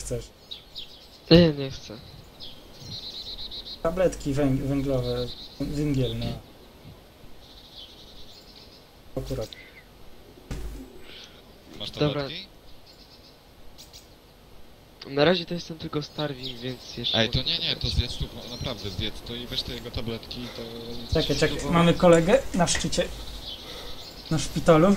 chcesz? Nie, nie chcę. Tabletki węglowe, węgiel, no. Akurat. Masz Dobra. tabletki? Na razie to jestem tylko starving, więc jeszcze... Ej, to mogę nie, to pobrać. zjedz tu, naprawdę zjedz to i weź te jego tabletki, to... Czekaj, mamy kolegę na szczycie. Na szpitalu.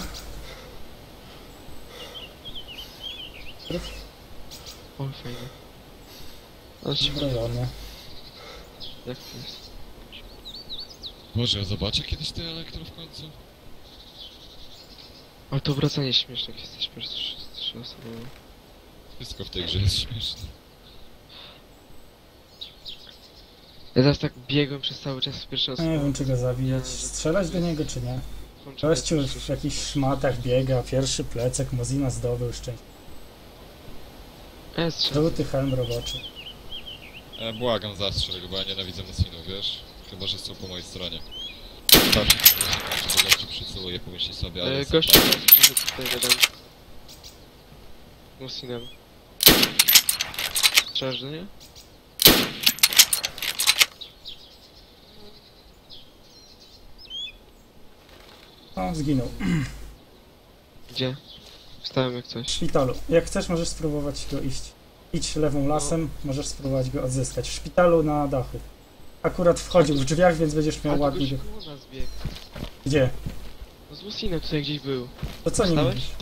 O, fajnie. Ale się Zbrojony. jak to jest? Boże, ja zobaczę kiedyś te elektro w końcu. Ale to wracanie śmieszne, jak jesteś po prostu trzy osoby. Wszystko w tej grze jest śmieszne. Ja teraz tak biegłem przez cały czas w pierwszą osobę. Nie wiem, czy go zabijać. Strzelać do niego, czy nie? Gościu w jakichś szmatach biega, pierwszy plecak, Mozina zdobył szczęście. Żółty hełm roboczy. Błagam, zastrzel go, bo ja nienawidzę Mosinów, wiesz? Chyba, że są po mojej stronie. Patrzcie, że gości przyceluje, pomyśli sobie, ale... jestem Gościu bardzo- teraz przyszedł tutaj jeden. Musinem. Strzelasz do nie? O, zginął. Gdzie? Wstałem jak W coś. szpitalu. Jak chcesz, możesz spróbować go iść. Idź lewą lasem, możesz spróbować go odzyskać. W szpitalu na dachu. Akurat wchodził w drzwiach, więc będziesz miał A to ładnie gościu go... koło nas biegł. Gdzie? No z Musinem tutaj gdzieś był. To co nie Wstałeś? mówisz?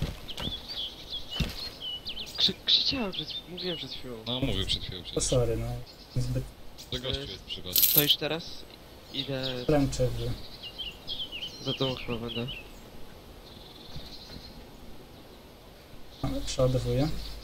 Krzyczałem mówiłem przed chwilą. No, mówił przed chwilą To przecież. sorry, no. Zbyt To gościu jest przygoda. Stoisz teraz? Idę klęczę. za tobą chyba będę. Przeładowuję.